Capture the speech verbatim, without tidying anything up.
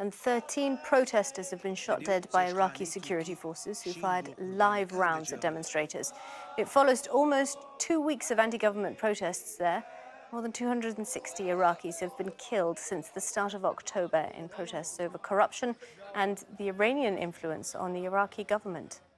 and thirteen protesters have been shot dead by Iraqi security forces who fired live rounds at demonstrators. It follows almost two weeks of anti-government protests there. More than two hundred sixty Iraqis have been killed since the start of October in protests over corruption and the Iranian influence on the Iraqi government.